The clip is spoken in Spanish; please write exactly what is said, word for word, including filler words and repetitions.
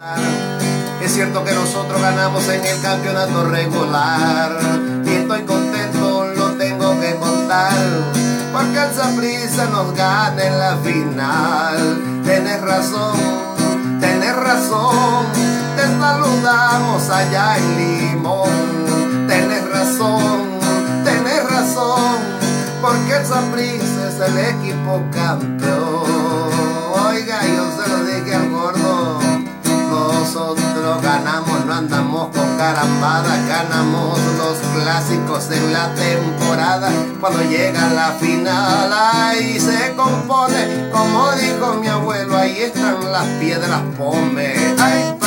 Es cierto que nosotros ganamos en el campeonato regular y estoy contento, lo tengo que contar, porque el Saprissa nos gana en la final. Tenés razón, tenés razón, te saludamos allá en Limón. Tenés razón, tenés razón, porque el Saprissa es el equipo campeón. Oiga, yo se lo dije al gordo, nosotros ganamos, no andamos con carambadas, ganamos los clásicos en la temporada. Cuando llega la final, ahí se compone, como dijo mi abuelo, ahí están las piedras, ponme. Ay.